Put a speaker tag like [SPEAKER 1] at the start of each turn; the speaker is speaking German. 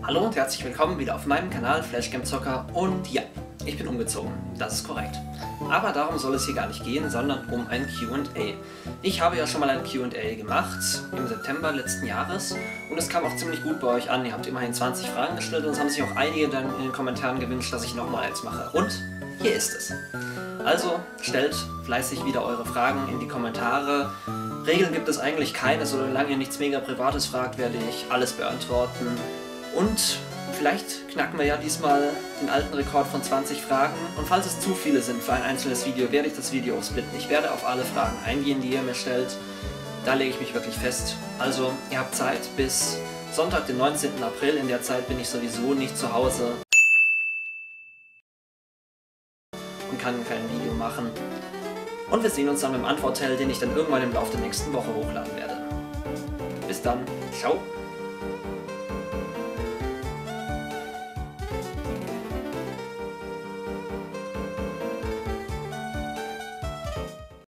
[SPEAKER 1] Hallo und herzlich willkommen wieder auf meinem Kanal FlashGameZocker und ja, ich bin umgezogen, das ist korrekt. Aber darum soll es hier gar nicht gehen, sondern um ein Q&A. Ich habe ja schon mal ein Q&A gemacht im September letzten Jahres und es kam auch ziemlich gut bei euch an. Ihr habt immerhin 20 Fragen gestellt und es haben sich auch einige dann in den Kommentaren gewünscht, dass ich nochmal eins mache. Und hier ist es. Also stellt fleißig wieder eure Fragen in die Kommentare. Regeln gibt es eigentlich keine, solange ihr nichts mega Privates fragt, werde ich alles beantworten. Und vielleicht knacken wir ja diesmal den alten Rekord von 20 Fragen. Und falls es zu viele sind für ein einzelnes Video, werde ich das Video splitten. Ich werde auf alle Fragen eingehen, die ihr mir stellt. Da lege ich mich wirklich fest. Also, ihr habt Zeit bis Sonntag, den 19. April. In der Zeit bin ich sowieso nicht zu Hause und kann kein Video machen. Und wir sehen uns dann im Antwortteil, den ich dann irgendwann im Laufe der nächsten Woche hochladen werde. Bis dann. Ciao.